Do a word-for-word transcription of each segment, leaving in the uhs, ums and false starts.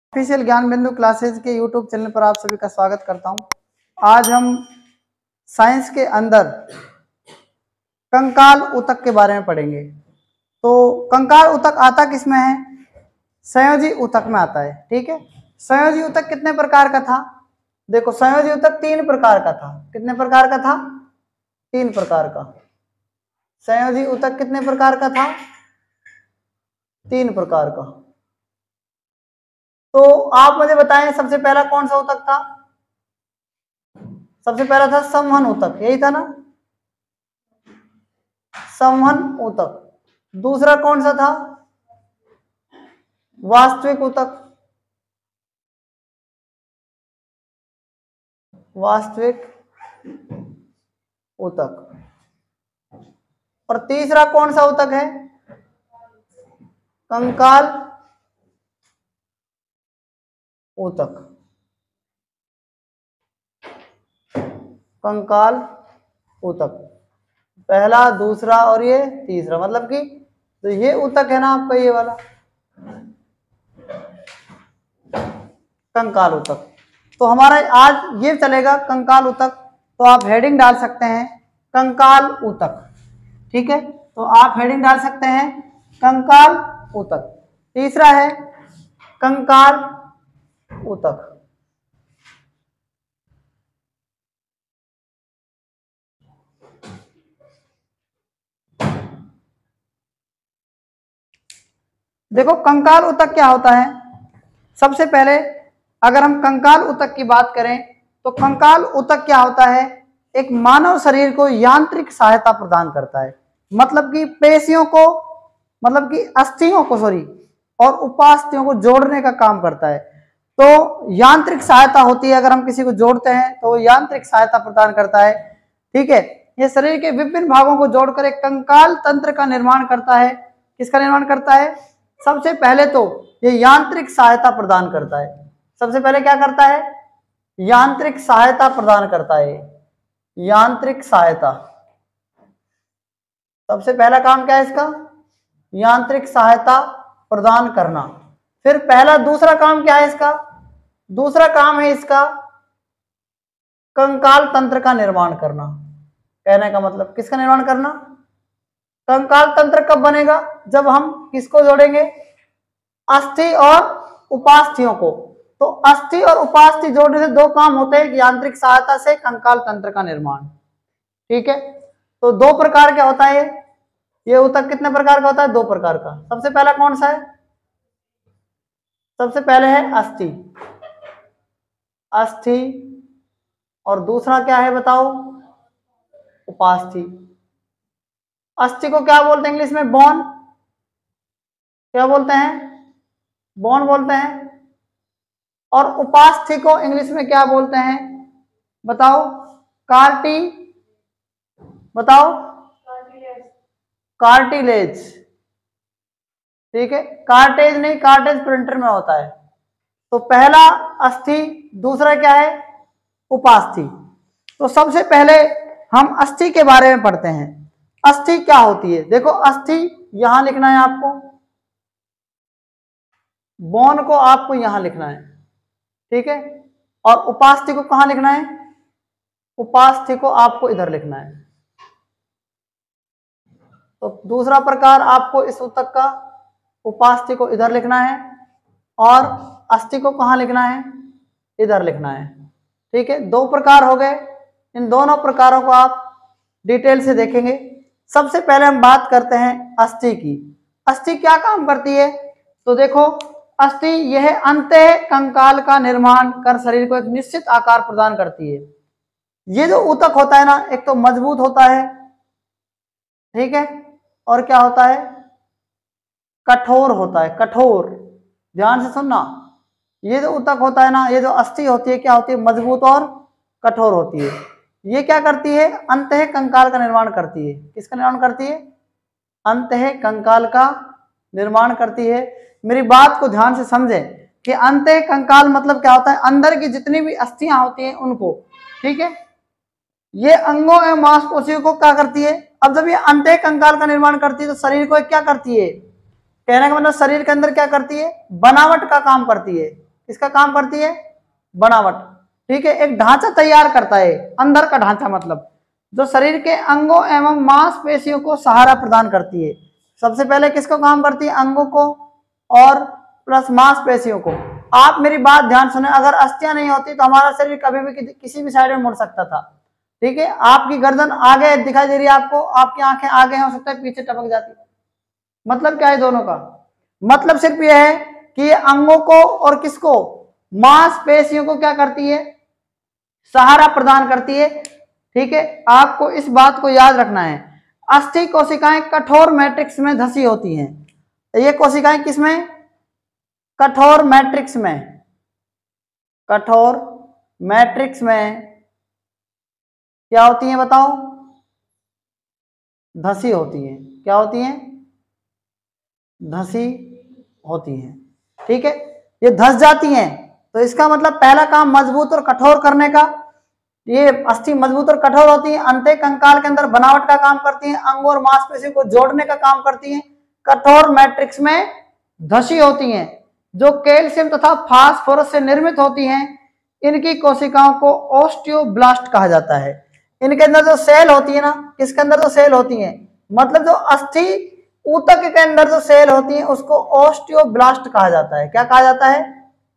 Official ज्ञान बिंदु classes के यूट्यूब चैनल पर आप सभी का स्वागत करता हूं। आज हम साइंस के अंदर कंकाल ऊतक के बारे में पढ़ेंगे। तो कंकाल ऊतक आता किसमें है? संयोजी ऊतक में आता है। ठीक है, संयोजी ऊतक कितने प्रकार का था? देखो, संयोजी ऊतक तीन प्रकार का था। कितने प्रकार का था? तीन प्रकार का। संयोजी ऊतक कितने प्रकार का था? तीन प्रकार का। तो आप मुझे बताएं, सबसे पहला कौन सा ऊतक था? सबसे पहला था संवहन ऊतक, यही था ना, संवहन ऊतक। दूसरा कौन सा था? वास्तविक ऊतक, वास्तविक ऊतक। और तीसरा कौन सा ऊतक है? कंकाल ऊतक, कंकाल ऊतक। पहला, दूसरा और ये तीसरा, मतलब कि तो ये ऊतक है ना आपका, ये वाला कंकाल ऊतक। तो हमारा आज ये चलेगा कंकाल ऊतक। तो आप हेडिंग डाल सकते हैं कंकाल ऊतक। ठीक है, तो आप हेडिंग डाल सकते हैं कंकाल ऊतक। तीसरा है कंकाल ऊतक। देखो, कंकाल ऊतक क्या होता है? सबसे पहले अगर हम कंकाल ऊतक की बात करें तो कंकाल ऊतक क्या होता है? एक मानव शरीर को यांत्रिक सहायता प्रदान करता है। मतलब कि पेशियों को, मतलब कि अस्थियों को, सॉरी, और उपास्थियों को जोड़ने का काम करता है। तो यांत्रिक सहायता होती है। अगर हम किसी को जोड़ते हैं तो यांत्रिक सहायता प्रदान करता है। ठीक है, ये शरीर के विभिन्न भागों को जोड़कर एक कंकाल तंत्र का निर्माण करता है। किसका निर्माण करता है? सबसे पहले तो ये यांत्रिक सहायता प्रदान करता है। सबसे पहले क्या करता है? यांत्रिक सहायता प्रदान करता है। यांत्रिक सहायता, सबसे पहला काम क्या है इसका? यांत्रिक सहायता प्रदान करना। फिर पहला, दूसरा काम क्या है इसका? दूसरा काम है इसका कंकाल तंत्र का निर्माण करना। कहने का मतलब, किसका निर्माण करना? कंकाल तंत्र कब बनेगा? जब हम किसको जोड़ेंगे? अस्थि और उपास्थियों को। तो अस्थि और उपास्थि जोड़ने से दो काम होते हैं, यांत्रिक सहायता से कंकाल तंत्र का निर्माण। ठीक है, तो दो प्रकार का होता है ये ऊतक। कितने प्रकार का होता है? दो प्रकार का। सबसे पहला कौन सा है? सबसे पहले है अस्थि, अस्थि। और दूसरा क्या है बताओ? उपास्थि। अस्थि को क्या बोलते हैं इंग्लिश में? बोन। क्या बोलते हैं? बोन बोलते हैं। और उपास्थि को इंग्लिश में क्या बोलते हैं बताओ? कार्टी, बताओ? कार्टिलेज। ठीक है, कार्टेज नहीं, कार्टेज प्रिंटर में होता है। तो पहला अस्थि, दूसरा क्या है? उपास्थि। तो सबसे पहले हम अस्थि के बारे में पढ़ते हैं। अस्थि क्या होती है? देखो, अस्थि यहां लिखना है आपको, बोन को आपको यहां लिखना है। ठीक है, और उपास्थि को कहां लिखना है? उपास्थि को आपको इधर लिखना है। तो दूसरा प्रकार आपको इस ऊतक का, उपास्थि को इधर लिखना है और अस्थि को कहां लिखना है? इधर लिखना है। ठीक है, दो प्रकार हो गए। इन दोनों प्रकारों को आप डिटेल से देखेंगे। सबसे पहले हम बात करते हैं अस्थि की। अस्थि क्या काम करती है? तो देखो, अस्थि यह अंतः कंकाल का निर्माण कर शरीर को एक निश्चित आकार प्रदान करती है। ये जो ऊतक होता है ना, एक तो मजबूत होता है, ठीक है, और क्या होता है? कठोर होता है। कठोर, ध्यान से सुनना। ये जो ऊतक होता है ना, ये जो अस्थि होती है, क्या होती है? मजबूत और कठोर होती है। ये क्या करती है? अंतः कंकाल का निर्माण करती है। किसका निर्माण करती है? अंतः कंकाल का निर्माण करती है। मेरी बात को ध्यान से समझें कि अंतः कंकाल मतलब क्या होता है? अंदर की जितनी भी अस्थियां होती हैं उनको। ठीक है, ये अंगों एवं मांसपेशियों को क्या करती है? अब जब ये अंतः कंकाल का निर्माण करती है तो शरीर को क्या करती है? कहने का मतलब, शरीर के अंदर क्या करती है? बनावट का काम करती है। किसका काम करती है? बनावट। ठीक है, एक ढांचा तैयार करता है, अंदर का ढांचा मतलब जो शरीर के अंगों एवं मांसपेशियों को सहारा प्रदान करती है। सबसे पहले किसको काम करती है? अंगों को और प्लस मांसपेशियों को। आप मेरी बात ध्यान सुने, अगर अस्थियां नहीं होती तो हमारा शरीर कभी भी किसी भी साइड में मुड़ सकता था। ठीक है, आपकी गर्दन आगे दिखाई दे रही है आपको, आपकी आंखें आगे हो सकता है पीछे टपक जाती। मतलब क्या है दोनों का? मतलब सिर्फ यह है कि ये अंगों को और किसको? मांसपेशियों को क्या करती है? सहारा प्रदान करती है। ठीक है, आपको इस बात को याद रखना है। अस्थि कोशिकाएं कठोर मैट्रिक्स में धसी होती हैं। ये कोशिकाएं किसमें? कठोर मैट्रिक्स में। कठोर मैट्रिक्स में क्या होती हैं बताओ? धसी होती हैं। क्या होती हैं? धसी होती हैं। ठीक है, ये धस जाती हैं तो इसका मतलब पहला काम मजबूत और कठोर करने का। ये अस्थि मजबूत और कठोर होती है, अंत्य कंकाल के अंदर बनावट का काम करती हैं, अंग और मांसपेशियों को जोड़ने का काम करती हैं, कठोर मैट्रिक्स में धसी होती हैं, जो कैल्शियम तथा फास्फोरस से निर्मित होती हैं। इनकी कोशिकाओं को ओस्टियोब्लास्ट कहा जाता है। इनके अंदर जो सेल होती है ना, किसके अंदर जो सेल होती है, मतलब जो अस्थि ऊतक के अंदर जो सेल होती है उसको ओस्टियोब्लास्ट कहा जाता है। क्या कहा जाता है?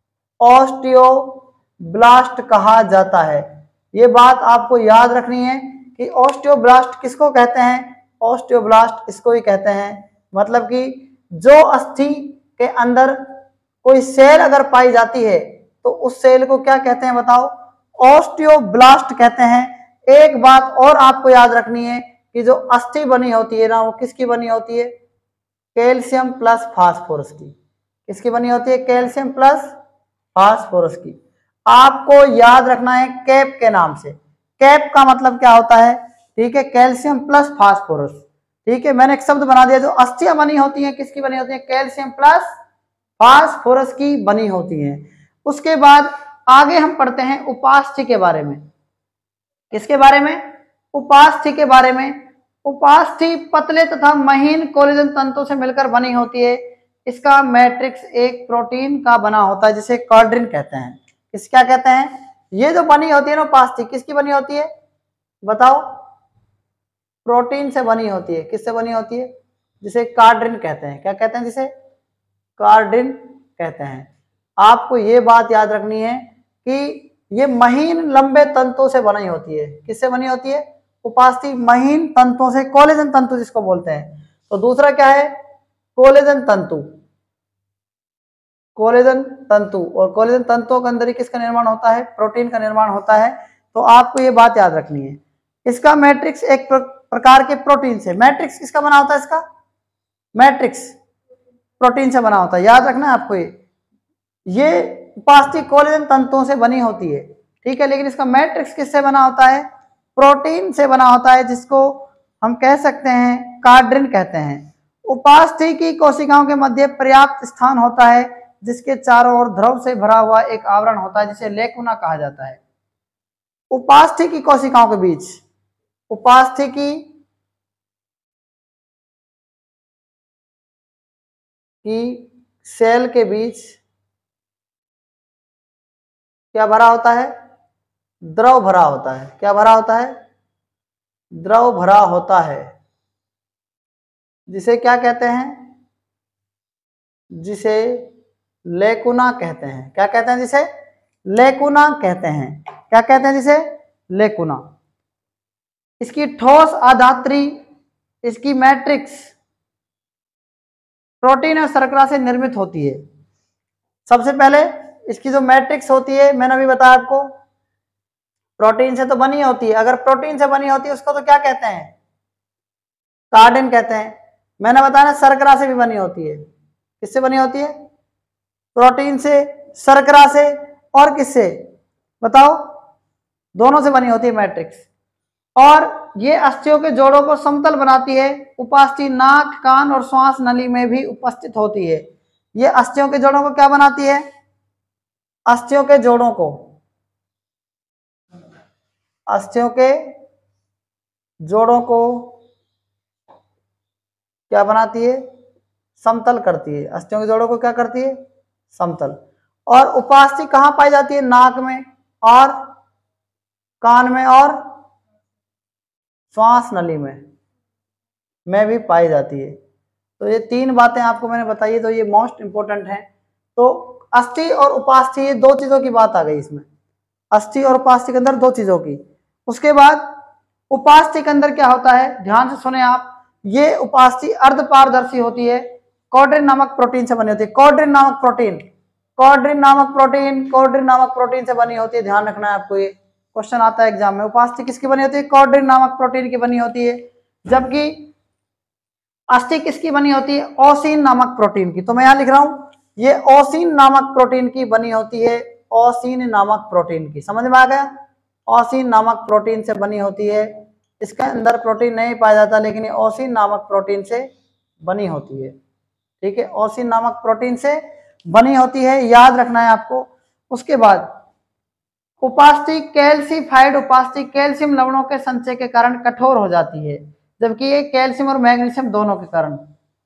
ओस्टियोब्लास्ट कहा जाता है। ये बात आपको याद रखनी है कि ओस्टियोब्लास्ट किसको कहते हैं? ओस्टियोब्लास्ट इसको ही कहते हैं। मतलब कि जो अस्थि के अंदर कोई सेल अगर पाई जाती है तो उस सेल को क्या कहते हैं बताओ? ओस्टियोब्लास्ट कहते हैं। एक बात और आपको याद रखनी है कि जो अस्थि बनी होती है ना, वो किसकी बनी होती है? कैल्शियम प्लस फास्फोरस की। किसकी बनी होती है? कैल्शियम प्लस फास्फोरस की। आपको याद रखना है कैप के नाम से। कैप का मतलब क्या होता है? ठीक है, कैल्शियम प्लस फास्फोरस। ठीक है, मैंने एक शब्द बना दिया। जो अस्थियां बनी होती हैं किसकी बनी होती है? कैल्शियम प्लस फास्फोरस की बनी होती हैं। उसके बाद आगे हम पढ़ते हैं उपास्थि के बारे में। किसके बारे में? उपास्थि के बारे में। उपास्थि पतले तथा महीन कोलेजन तंतुओं से मिलकर बनी होती है। इसका मैट्रिक्स एक प्रोटीन का बना होता है जिसे कॉर्ड्रिन कहते हैं। किस क्या कहते हैं? ये जो बनी होती है ना उपास्थि, किसकी बनी होती है बताओ? प्रोटीन से बनी होती है। किससे बनी होती है? जिसे कार्डिन कहते हैं। क्या कहते हैं? जिसे कार्डिन कहते हैं। आपको ये बात याद रखनी है कि ये महीन लंबे तंतुओं से बनी होती है। किससे बनी होती है? उपास्थि महीन तंतुओं से, कोलेजन तंतु जिसको बोलते हैं। तो दूसरा क्या है? कोलेजन तंतु। कोलेजन तंतु, और कोलेजन तंतुओं के अंदर ही किसका निर्माण होता है? प्रोटीन का निर्माण होता है। तो आपको ये बात याद रखनी है। इसका मैट्रिक्स एक प्रकार के प्रोटीन से। मैट्रिक्स किसका बना होता है? इसका मैट्रिक्स प्रोटीन से बना होता है। याद रखना है आपको। ये ये उपास्थि कोलेजन तंतुओं से बनी होती है। ठीक है, लेकिन इसका मैट्रिक्स किससे बना होता है? प्रोटीन से बना होता है, जिसको हम कह सकते हैं कार्डिन कहते हैं। उपास्थि की कोशिकाओं के मध्य पर्याप्त स्थान होता है, जिसके चारों ओर द्रव से भरा हुआ एक आवरण होता है जिसे लेकुना कहा जाता है। उपास्थि की कोशिकाओं के बीच, उपास्थि की की सेल के बीच क्या भरा होता है? द्रव भरा होता है। क्या भरा होता है? द्रव भरा होता है, जिसे क्या कहते हैं? जिसे लेकुना कहते हैं। क्या कहते हैं? जिसे लेकुना कहते हैं। क्या कहते हैं? जिसे लेकुना। इसकी ठोस आधात्री, इसकी मैट्रिक्स प्रोटीन और शर्करा से निर्मित होती है। सबसे पहले इसकी जो मैट्रिक्स होती है, मैंने अभी बताया आपको, प्रोटीन से तो बनी होती है। अगर प्रोटीन से बनी होती है उसको तो क्या कहते हैं? कार्डिन कहते हैं। मैंने बताया ना, शर्करा से भी बनी होती है। किससे बनी होती है? प्रोटीन से, शर्करा से, और किससे बताओ? दोनों से बनी होती है मैट्रिक्स। और ये अस्थियों के जोड़ों को समतल बनाती है। उपास्थि नाक, कान और श्वास नली में भी उपस्थित होती है। ये अस्थियों के जोड़ों को क्या बनाती है? अस्थियों के जोड़ों को, अस्थियों के जोड़ों को क्या बनाती है? समतल करती है। अस्थियों के जोड़ों को क्या करती है? समतल। और उपास्थि कहाँ पाई जाती है? नाक में और कान में और श्वास नली में में भी पाई जाती है। तो ये तीन बातें आपको मैंने बताई, तो ये मोस्ट इंपोर्टेंट है। तो अस्थि और उपास्थि, ये दो चीजों की बात आ गई इसमें, अस्थि और उपास्थि के अंदर दो चीजों की। उसके बाद उपास्थि के अंदर क्या होता है, ध्यान से सुने आप, ये उपास्थि अर्धपारदर्शी होती है, कॉर्ड्रिन नामक प्रोटीन से बनी होती है। कॉर्ड्रिन नामक प्रोटीन, कॉर्ड्रिन नामक प्रोटीन, कॉर्ड्रिन नामक प्रोटीन से बनी होती है। ध्यान रखना है आपको, ये क्वेश्चन आता है एग्जाम में। उपास्थि किसकी बनी होती है? कॉर्ड्रिन नामक प्रोटीन की बनी होती है। जबकि अस्थि किसकी बनी होती है? ओसिन नामक प्रोटीन की। तो मैं यहां लिख रहा हूं, ये ओसिन नामक प्रोटीन की बनी होती है, ओसिन नामक प्रोटीन की। समझ में आ गया? ओसिन नामक प्रोटीन से बनी होती है। इसके अंदर प्रोटीन नहीं पाया जाता, लेकिन ये ओसिन नामक प्रोटीन से बनी होती है। ठीक है, ओसिन नामक प्रोटीन से बनी होती है, याद रखना है आपको। उसके बाद उपास्थि कैल्सीफाइड उपास्थि कैल्शियम लवणों के संचय के कारण कठोर हो जाती है, जबकि ये कैल्शियम और मैग्नीशियम दोनों के कारण।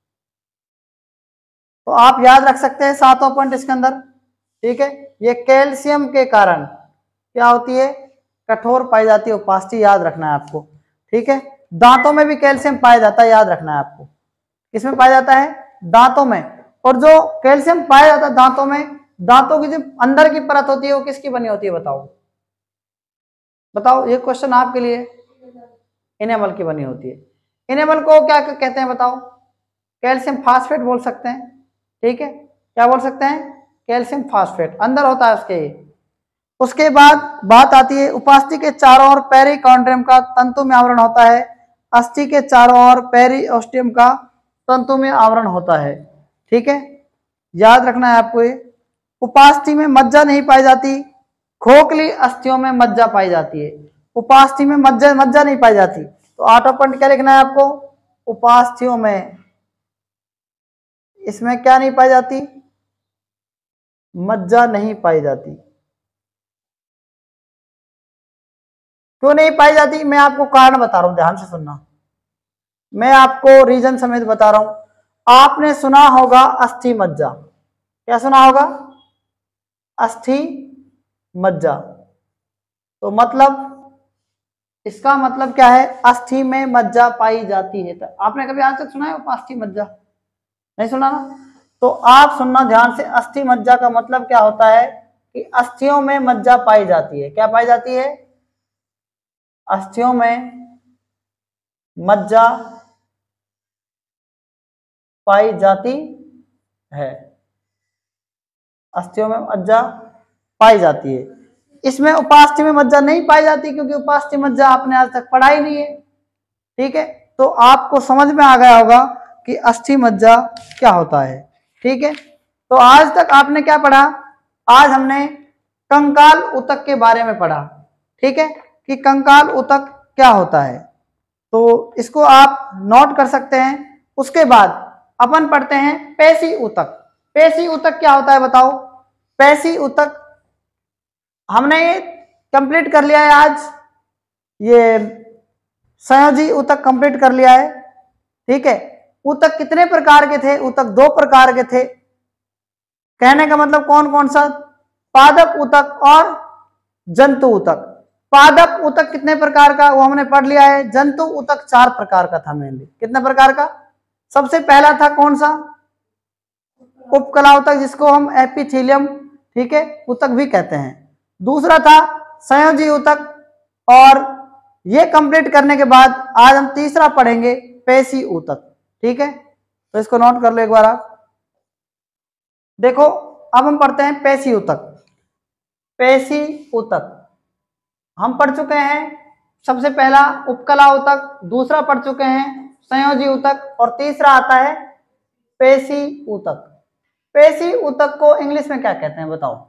तो आप याद रख सकते हैं सातों पॉइंट इसके अंदर। ठीक है, ये कैल्शियम के कारण क्या होती है? कठोर पाई जाती है उपास्थि, याद रखना है आपको। ठीक है, दांतों में भी कैल्शियम पाया जाता है, याद रखना है आपको। किसमें पाया जाता है? दांतों में। और जो कैल्शियम पाया जाता है दांतों में, दांतों की जो अंदर की परत होती है वो किसकी बनी होती है? बताओ बताओ, ये क्वेश्चन आपके लिए। इनेमल की बनी होती है। इनेमल को क्या कहते हैं बताओ? कैल्शियम फास्फेट बोल सकते हैं। ठीक है, क्या बोल सकते हैं? कैल्शियम फास्फेट अंदर होता है उसके। उसके बाद बात आती है उपास्थि के चारों ओर पेरिकॉन्ड्रियम का तंतु में आवरण होता है, अस्थि के चारों ओर पेरिओस्टियम का तंतु में आवरण होता है। ठीक है, याद रखना है आपको। ये उपास्थि में मज्जा नहीं पाई जाती, खोखली अस्थियों में मज्जा पाई जाती है। उपास्थि में मज्जा मज्जा नहीं पाई जाती, तो आठों पॉइंट क्या लिखना है आपको? उपास्थियों में इसमें क्या नहीं पाई जाती? मज्जा नहीं पाई जाती। क्यों नहीं पाई जाती? मैं आपको कारण बता रहा हूं, ध्यान से सुनना। मैं आपको रीजन समेत बता रहा हूं। आपने सुना होगा अस्थि मज्जा। क्या सुना होगा? अस्थि मज्जा। तो मतलब इसका मतलब क्या है? अस्थि में मज्जा पाई जाती है। तो आपने कभी आज तक सुना है उपास्थि मज्जा? नहीं सुना ना? तो आप सुनना ध्यान से। अस्थि मज्जा का मतलब क्या होता है कि अस्थियों में मज्जा पाई जाती है। क्या पाई जाती है? अस्थियों में मज्जा पाई जाती है। अस्थियों में मज्जा पाई जाती है। इसमें उपास्थि में मज्जा नहीं पाई जाती, क्योंकि उपास्थि मज्जा आपने आज तक पढ़ा ही नहीं है। ठीक है, तो आपको समझ में आ गया होगा कि अस्थि मज्जा क्या होता है। ठीक है, तो आज तक आपने क्या पढ़ा? आज हमने कंकाल उतक के बारे में पढ़ा। ठीक है, कि कंकाल उतक क्या होता है, तो इसको आप नोट कर सकते हैं। उसके बाद अपन पढ़ते हैं पेशी उतक। पेशी उतक क्या होता है बताओ? पेशी उतक हमने कंप्लीट कर लिया है आज, ये संयोजी उतक कंप्लीट कर लिया है। ठीक है, उतक कितने प्रकार के थे? उतक दो प्रकार के थे। कहने का मतलब कौन कौन सा? पादप उतक और जंतु उतक। पादप उतक कितने प्रकार का, वो हमने पढ़ लिया है। जंतु उतक चार प्रकार का था मेनली। कितने प्रकार का? सबसे पहला था कौन सा? उपकला उतक, जिसको हम एपिथेलियम, ठीक है, उतक भी कहते हैं। दूसरा था संयोजी उतक, और ये कंप्लीट करने के बाद आज हम तीसरा पढ़ेंगे पेशी उतक। ठीक है, तो इसको नोट कर लो एक बार आप। देखो, अब हम पढ़ते हैं पेशी उतक। पेशी उतक हम पढ़ चुके हैं। सबसे पहला उपकला उतक, दूसरा पढ़ चुके हैं संयोजी उतक, और तीसरा आता है पेशी उतक। पेशी उतक को इंग्लिश में क्या कहते हैं बताओ?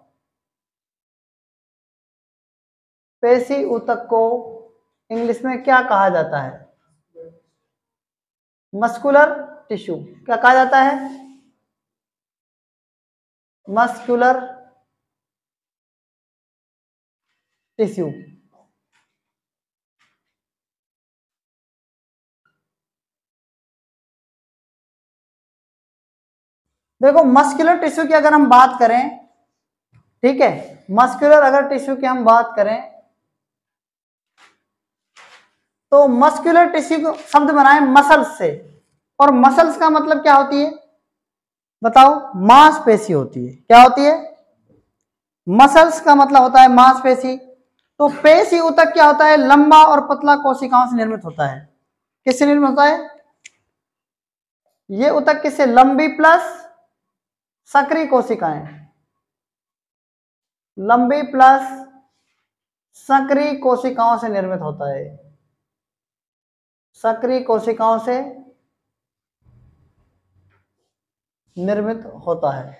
पेशी उतक को इंग्लिश में क्या कहा जाता है? Muscular tissue. क्या कहा जाता है? Muscular tissue. देखो, मस्कुलर टिश्यू की अगर हम बात करें ठीक है। मस्कुलर अगर टिश्यू की हम बात करें तो मस्कुलर टिश्यू को शब्द बनाए मसल्स से, और मसल्स का मतलब क्या होती है बताओ? मांसपेशी होती है। क्या होती है? मसल्स का मतलब होता है मांसपेशी। तो पेशी ऊतक क्या होता है? लंबा और पतला कोशिकाओं से निर्मित होता है। किससे निर्मित होता है? ये ऊतक किससे? लंबी प्लस सक्रिय कोशिकाएं, लंबी प्लस सक्रिय कोशिकाओं से निर्मित होता है। सक्रिय कोशिकाओं से निर्मित होता है।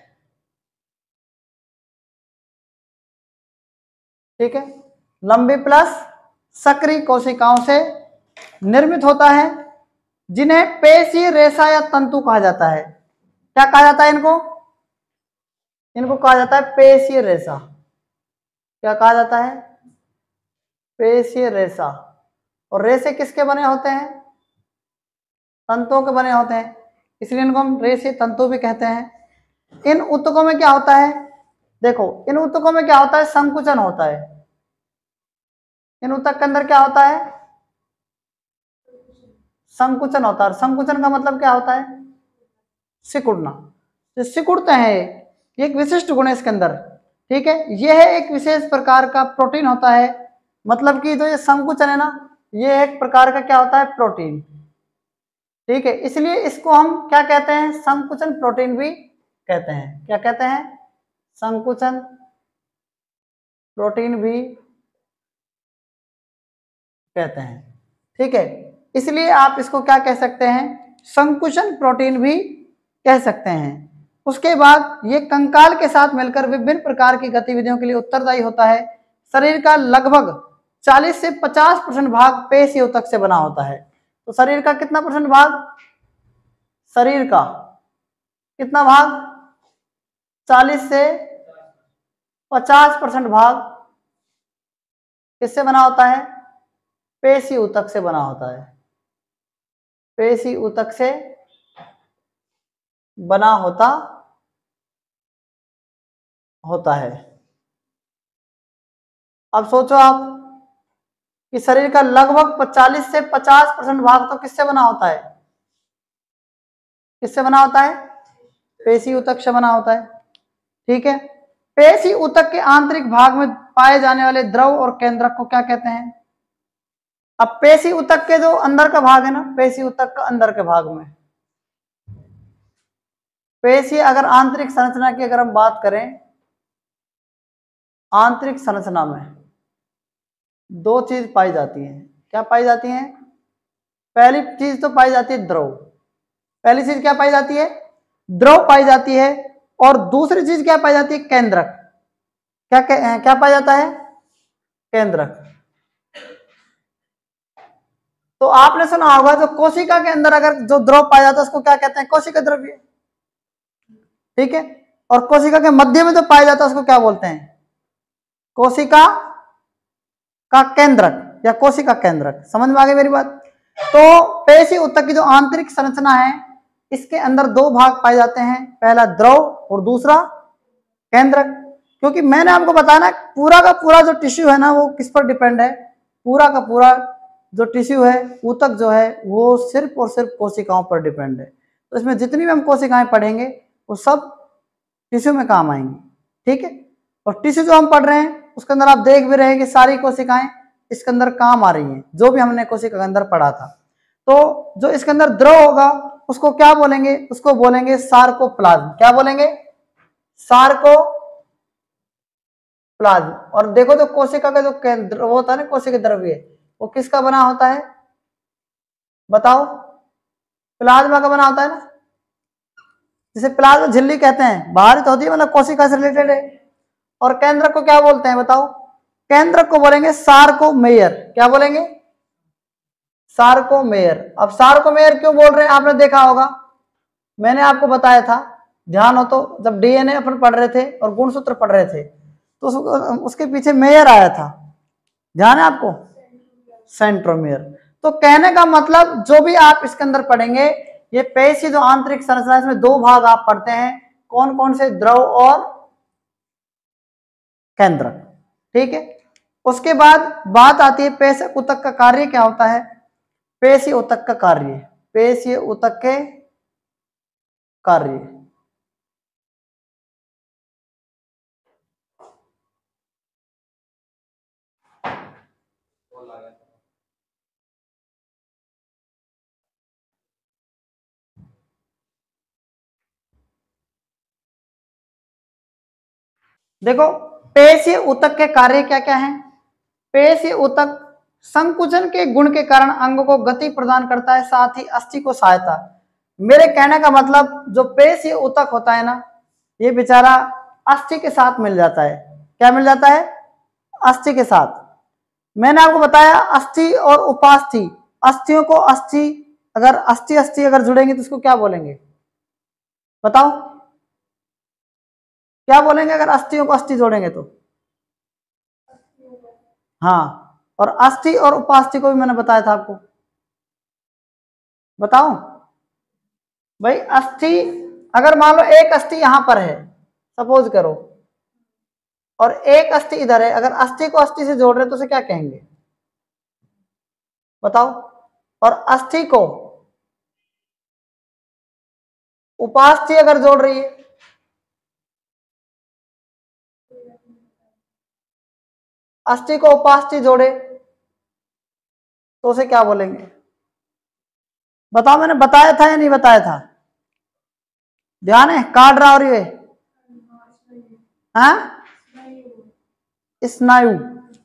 ठीक है, लंबी प्लस सक्रिय कोशिकाओं से निर्मित होता है, जिन्हें पेशी रेशा या तंतु कहा जाता है। क्या कहा जाता है इनको? इनको कहा जाता है पेशीय रेशा। क्या कहा जाता है? पेशीय रेशा। और रेशे किसके बने होते हैं? तंतुओं के बने होते हैं, इसलिए इनको हम रेशे तंतु भी कहते हैं। इन ऊतकों में क्या होता है? देखो, इन ऊतकों में क्या होता है? संकुचन होता है। इन ऊतक के अंदर क्या होता है? संकुचन होता है। संकुचन का मतलब क्या होता है? सिकुड़ना। जो सिकुड़ते हैं, ये एक विशिष्ट गुण है इसके अंदर। ठीक है, यह एक विशेष प्रकार का प्रोटीन होता है। मतलब कि जो ये संकुचन है ना, ये एक प्रकार का क्या होता है? प्रोटीन। ठीक है, इसलिए इसको हम क्या कहते हैं? संकुचन प्रोटीन भी कहते हैं। क्या कहते हैं? संकुचन प्रोटीन भी कहते हैं। ठीक है, इसलिए आप इसको क्या कह सकते हैं? संकुचन प्रोटीन भी कह सकते हैं। उसके बाद ये कंकाल के साथ मिलकर विभिन्न प्रकार की गतिविधियों के लिए उत्तरदायी होता है। शरीर का लगभग चालीस से पचास परसेंट भाग पेशी ऊतक से बना होता है। तो शरीर का कितना परसेंट भाग? शरीर का कितना भाग? चालीस से पचास परसेंट भाग किससे बना होता है? पेशी ऊतक से बना होता है। पेशी ऊतक से बना होता होता है। अब सोचो आप कि शरीर का लगभग चालीस से पचास परसेंट भाग तो किससे बना होता है? किससे बना होता है? पेशी ऊतक से बना होता है। ठीक है, पेशी ऊतक के आंतरिक भाग में पाए जाने वाले द्रव और केंद्रक को क्या कहते हैं? अब पेशी ऊतक के जो अंदर का भाग है ना, पेशी ऊतक का अंदर के भाग में, पेशी अगर आंतरिक संरचना की अगर हम बात करें, आंतरिक संरचना में दो चीज पाई जाती हैं। क्या पाई जाती हैं? पहली चीज तो पाई जाती है द्रव। पहली चीज क्या पाई जाती है? द्रव पाई जाती है। और दूसरी चीज क्या पाई जाती है? केंद्रक। क्या क्या, क्या पाया जाता है? केंद्रक। तो आपने सुना होगा जो कोशिका के अंदर अगर जो द्रव पाया जाता है उसको क्या कहते हैं? कोशिका द्रव्य। ठीक है, और कोशिका के मध्य में जो पाया जाता है उसको क्या बोलते हैं? कोशिका का केंद्रक या कोशिका केंद्रक। समझ में आ गई मेरी बात? तो पेशी ऊतक की जो आंतरिक संरचना है, इसके अंदर दो भाग पाए जाते हैं, पहला द्रव और दूसरा केंद्रक। क्योंकि मैंने आपको बताया ना, पूरा का पूरा जो टिश्यू है ना वो किस पर डिपेंड है? पूरा का पूरा जो टिश्यू है, ऊतक जो है, वो सिर्फ और सिर्फ कोशिकाओं पर डिपेंड है। तो इसमें जितनी भी हम कोशिकाएं पढ़ेंगे वो सब टिश्यू में काम आएंगी। ठीक है, और टिश्यू जो हम पढ़ रहे हैं उसके अंदर आप देख भी रहे हैं कि सारी कोशिकाएं इसके अंदर काम आ रही हैं, जो भी हमने कोशिका के अंदर पढ़ा था। तो जो इसके अंदर द्रव होगा उसको क्या बोलेंगे? उसको बोलेंगे सार्कोप्लाज्म। क्या बोलेंगे? सार्कोप्लाज्म। और देखो जो कोशिका का जो केंद्र होता है ना, कोशिका द्रव्य, वो किसका बना होता है? बताओ। प्लाज्मा का बना होता है ना, जिसे प्लाज्मा झिल्ली कहते हैं, बाहर तो होती है, मतलब कोशिका से रिलेटेड है। और केंद्रक को क्या बोलते हैं बताओ? केंद्रक को बोलेंगे सार्कोमेयर। क्या बोलेंगे? सार्कोमेयर। अब सार्कोमेयर क्यों बोल रहे हैं? आपने देखा होगा, मैंने आपको बताया था, ध्यान हो तो, जब डीएनए अपन पढ़ रहे थे और गुणसूत्र पढ़ रहे थे तो उसके पीछे मेयर आया था, ध्यान है आपको? सेंट्रोमेयर। तो कहने का मतलब जो भी आप इसके अंदर पढ़ेंगे, ये पेशी जो आंतरिक संरचना, इसमें दो भाग आप पढ़ते हैं, कौन कौन से? द्रव और केंद्रक। ठीक है, उसके बाद बात आती है पेशीय ऊतक का कार्य क्या होता है। पेशीय ऊतक का कार्य, पेशीय ऊतक के कार्य, देखो पेशीय ऊतक के कार्य क्या क्या हैं। पेशीय ऊतक संकुचन के गुण के कारण अंग को गति प्रदान करता है, साथ ही अस्थि को सहायता। मेरे कहने का मतलब जो पेशीय ऊतक होता है ना, ये बेचारा अस्थि के साथ मिल जाता है। क्या मिल जाता है? अस्थि के साथ। मैंने आपको बताया अस्थि और उपास्थि, अस्थियों को अस्थि, अगर अस्थि अस्थि अगर जुड़ेंगे तो इसको क्या बोलेंगे बताओ, क्या बोलेंगे अगर अस्थियों को अस्थि जोड़ेंगे तो? हाँ, और अस्थि और उपास्थि को भी मैंने बताया था आपको, बताओ भाई। अस्थि, अगर मान लो एक अस्थि यहां पर है सपोज करो, और एक अस्थि इधर है, अगर अस्थि को अस्थि से जोड़ रहे हैं तो उसे क्या कहेंगे बताओ? और अस्थि को उपास्थि अगर जोड़ रही है, अस्थि को उपास्थि जोड़े तो उसे क्या बोलेंगे बताओ? मैंने बताया था या नहीं बताया था? ध्यान है? काट रहा और ये हाँ, स्नायु,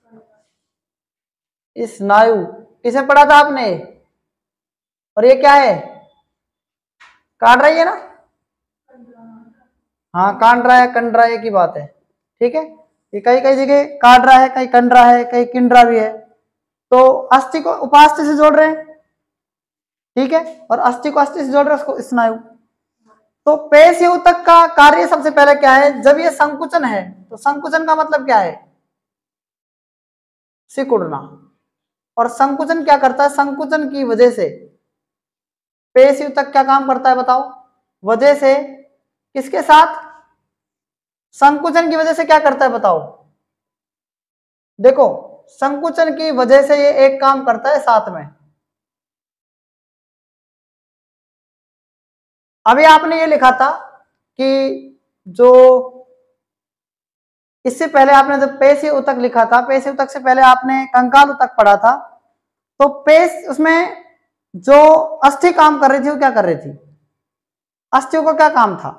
स्नायु इसे पढ़ा था आपने। और ये क्या है? काट रही है ना? हाँ, काट रहा है कंड रहा है की बात है। ठीक है, ये कई कई जगह काट रहा है, कहीं कंड रहा है, कहीं किंड रहा भी है। तो अस्थि को उपास्थि से जोड़ रहे हैं, ठीक है, और अस्थि को अस्थि से जोड़ रहे हैं, उसको स्नायु। तो पेशीय ऊतक का कार्य सबसे पहले क्या है? जब ये संकुचन है तो संकुचन का मतलब क्या है? सिकुड़ना। और संकुचन क्या करता है? संकुचन की वजह से पेशीय ऊतक क्या काम करता है बताओ? वजह से किसके साथ? संकुचन की वजह से क्या करता है बताओ? देखो, संकुचन की वजह से ये एक काम करता है साथ में। अभी आपने ये लिखा था कि जो इससे पहले आपने जब पेशीय ऊतक लिखा था, पेशीय ऊतक से पहले आपने कंकाल ऊतक पढ़ा था, तो पेश उसमें जो अस्थि काम कर रही थी वो क्या कर रही थी? अस्थियों का क्या काम था?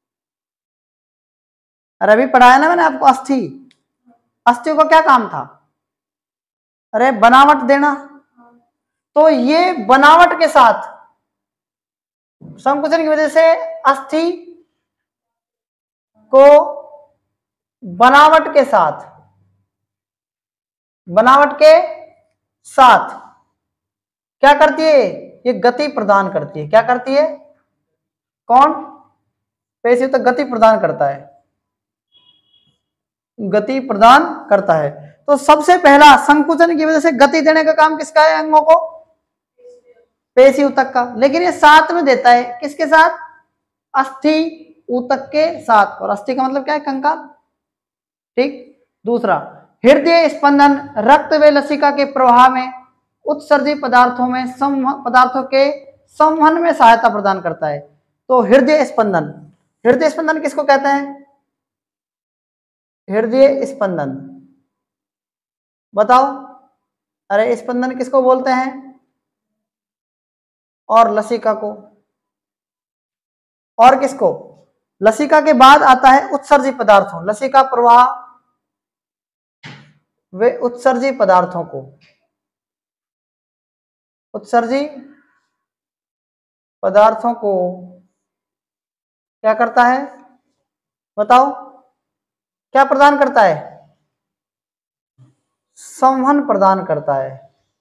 अरे अभी पढ़ाया ना मैंने आपको अस्थि, अस्थियों का क्या काम था? अरे बनावट देना। तो ये बनावट के साथ, संकुचन की वजह से अस्थि को बनावट के साथ, बनावट के साथ क्या करती है? ये गति प्रदान करती है। क्या करती है? कौन? पेशीय ऊतक गति प्रदान करता है, गति प्रदान करता है। तो सबसे पहला संकुचन की वजह से गति देने का काम किसका है अंगों को? पेशीय ऊतक का। लेकिन ये साथ में देता है, किसके साथ? अस्थि ऊतक के साथ। और अस्थि का मतलब क्या है? कंकाल। ठीक। दूसरा, हृदय स्पंदन रक्त व लसिका के प्रवाह में उत्सर्जित पदार्थों में पदार्थों के संवहन में सहायता प्रदान करता है। तो हृदय स्पंदन, हृदय स्पंदन किसको कहते हैं? हृदय स्पंदन बताओ। अरे स्पंदन किसको बोलते हैं? और लसिका को। और किसको? लसिका के बाद आता है उत्सर्जित पदार्थों, लसिका प्रवाह वे उत्सर्जित पदार्थों को, उत्सर्जित पदार्थों को क्या करता है बताओ? क्या प्रदान करता है? संवहन प्रदान करता है,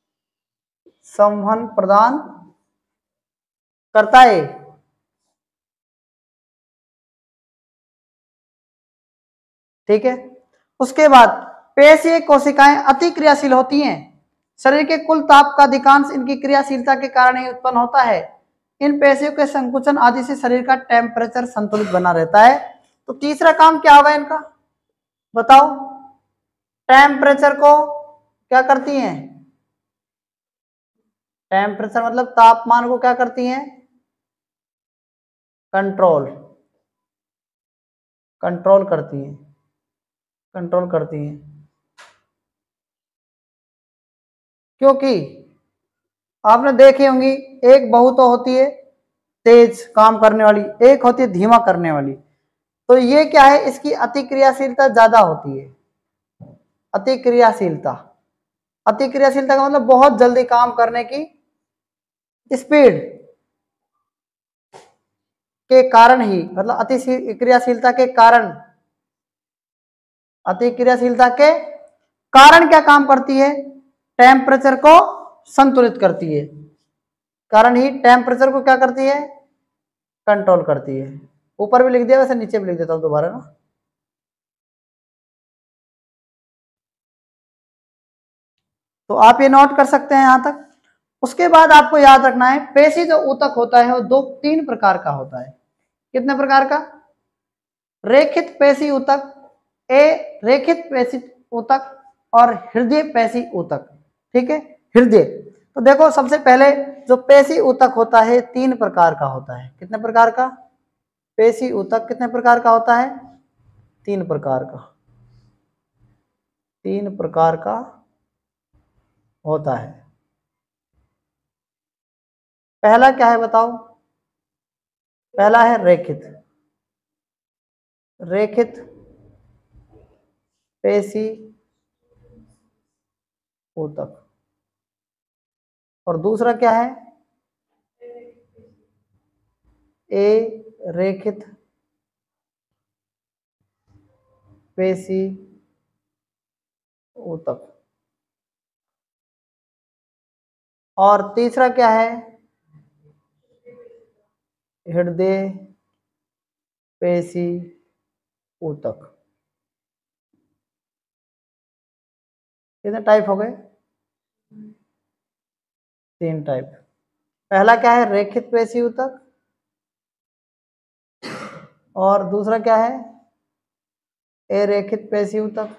संवहन प्रदान करता है। ठीक है, उसके बाद पेशीय कोशिकाएं अति क्रियाशील होती हैं। शरीर के कुल ताप का अधिकांश इनकी क्रियाशीलता के कारण ही उत्पन्न होता है। इन पेशियों के संकुचन आदि से शरीर का टेम्परेचर संतुलित बना रहता है। तो तीसरा काम क्या होगा इनका बताओ? टेम्परेचर को क्या करती हैं, टेम्परेचर मतलब तापमान को क्या करती हैं, कंट्रोल, कंट्रोल करती हैं, कंट्रोल करती हैं। क्योंकि आपने देखी होंगी एक बहू तो होती है तेज काम करने वाली, एक होती है धीमा करने वाली। तो ये क्या है, इसकी अतिक्रियाशीलता ज्यादा होती है। अतिक्रियाशीलता, अतिक्रियाशीलता का मतलब बहुत जल्दी काम करने की स्पीड के कारण ही, मतलब अति क्रियाशीलता के कारण, अतिक्रियाशीलता के कारण क्या काम करती है, टेम्परेचर को संतुलित करती है, कारण ही टेम्परेचर को क्या करती है, कंट्रोल करती है। ऊपर भी लिख दिया, वैसे नीचे भी लिख देता हूं दोबारा ना। तो आप ये नोट कर सकते हैं यहां तक। उसके बाद आपको याद रखना है, पेशी जो ऊतक होता है वो दो तीन प्रकार का होता है। कितने प्रकार का, रेखित पेशी ऊतक, ए रेखित पेशी ऊतक और हृदय पेशी ऊतक। ठीक है, हृदय। तो देखो सबसे पहले जो पेशी ऊतक होता है तीन प्रकार का होता है। कितने प्रकार का, पेशी ऊतक कितने प्रकार का होता है, तीन प्रकार का, तीन प्रकार का होता है। पहला क्या है बताओ, पहला है रेखित, रेखित पेशी ऊतक। और दूसरा क्या है, ए रेखित पेशी ऊतक। और तीसरा क्या है, हृदय पेशी ऊतक। कितने टाइप हो गए, तीन टाइप। पहला क्या है, रेखित पेशी ऊतक, और दूसरा क्या है, अरेखित पेशी ऊतक।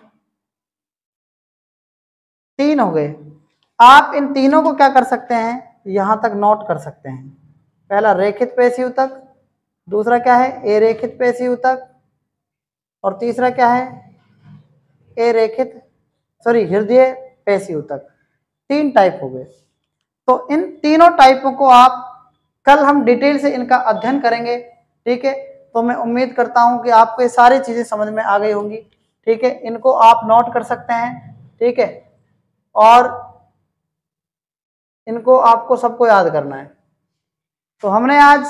तीन हो गए। आप इन तीनों को क्या कर सकते हैं, यहां तक नोट कर सकते हैं। पहला रेखित पेशी ऊतक, दूसरा क्या है, अरेखित पेशी ऊतक, और तीसरा क्या है, अरेखित सॉरी हृदय पेशी ऊतक। तीन टाइप हो गए। तो इन तीनों टाइपों को आप, कल हम डिटेल से इनका अध्ययन करेंगे। ठीक है, तो मैं उम्मीद करता हूं कि आपको ये सारी चीजें समझ में आ गई होंगी। ठीक है, इनको आप नोट कर सकते हैं। ठीक है, और इनको आपको सबको याद करना है। तो हमने आज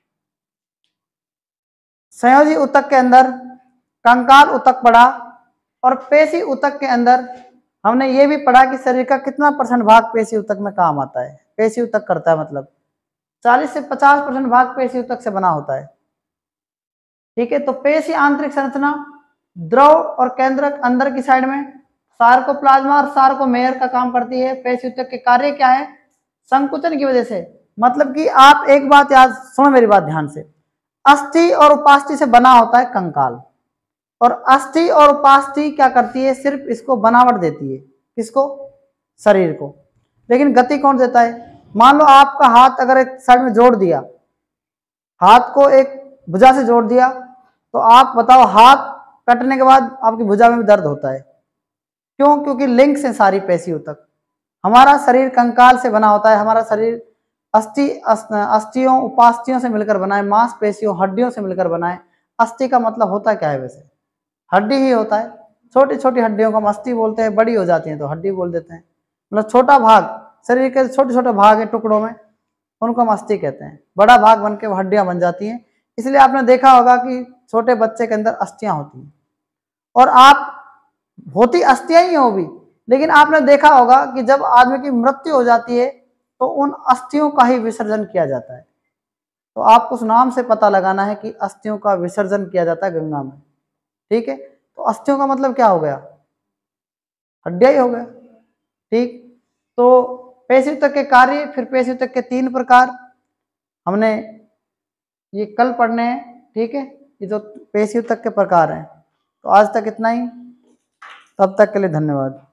संयोजी ऊतक के अंदर कंकाल ऊतक पढ़ा, और पेशी ऊतक के अंदर हमने ये भी पढ़ा कि शरीर का कितना परसेंट भाग पेशी ऊतक में काम आता है। पेशी ऊतक करता है मतलब चालीस से पचास परसेंट भाग पेशी ऊतक से बना होता है। ठीक है, तो पेशी आंतरिक संरचना, द्रव और केंद्रक अंदर की साइड में, सार्कोप्लाज्मा और सार्कोमेयर का काम करती है। पेशी ऊतक के कार्य क्या है, संकुचन की वजह से, मतलब कि आप एक बात याद सुनो मेरी बात ध्यान से, अस्थि और उपास्थि से बना होता है कंकाल, और अस्थि और उपास्थि क्या करती है, सिर्फ इसको बनावट देती है। किसको, शरीर को। लेकिन गति कौन देता है। मान लो आपका हाथ अगर एक साइड में जोड़ दिया, हाथ को एक भुजा से जोड़ दिया, तो आप बताओ हाथ कटने के बाद आपकी भुजा में भी दर्द होता है। क्यों, क्योंकि लिंक से सारी पेशी ऊतक। हमारा शरीर कंकाल से बना होता है, हमारा शरीर अस्थि अस्थियों उपास्थियों से मिलकर बना है, मांसपेशियों हड्डियों से मिलकर बना है। अस्थि का मतलब होता क्या है, वैसे हड्डी ही होता है। छोटी छोटी हड्डियों को हम अस्थि बोलते हैं, बड़ी हो जाती हैं तो हड्डी बोल देते हैं। मतलब छोटा भाग, शरीर के छोटे छोटे भाग है टुकड़ों में, उनको हम अस्थि कहते हैं। बड़ा भाग बन के वो हड्डियां बन जाती हैं। इसलिए आपने देखा होगा कि छोटे बच्चे के अंदर अस्थियां होती हैं, और आप होती अस्थियां ही हो भी, लेकिन आपने देखा होगा कि जब आदमी की मृत्यु हो जाती है तो उन अस्थियों का ही विसर्जन किया जाता है। तो आपको उस नाम से पता लगाना है कि अस्थियों का विसर्जन किया जाता है गंगा में। ठीक है, तो अस्थियों का मतलब क्या हो गया, हड्डियां ही हो गया। ठीक, तो पेशी ऊतक के कार्य, फिर पेशी ऊतक के तीन प्रकार हमने ये कल पढ़ने हैं। ठीक है, ये जो पेशी ऊतक के प्रकार हैं। तो आज तक इतना ही। तब तक के लिए धन्यवाद।